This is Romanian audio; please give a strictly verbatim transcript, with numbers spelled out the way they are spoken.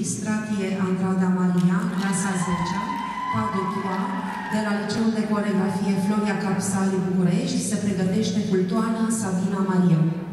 Istratie Andrada Maria, clasa zecea, Pas de Trois, de la Liceul de Coregrafie Floria Capsali București, se pregătește Cultoana Sabina Maria.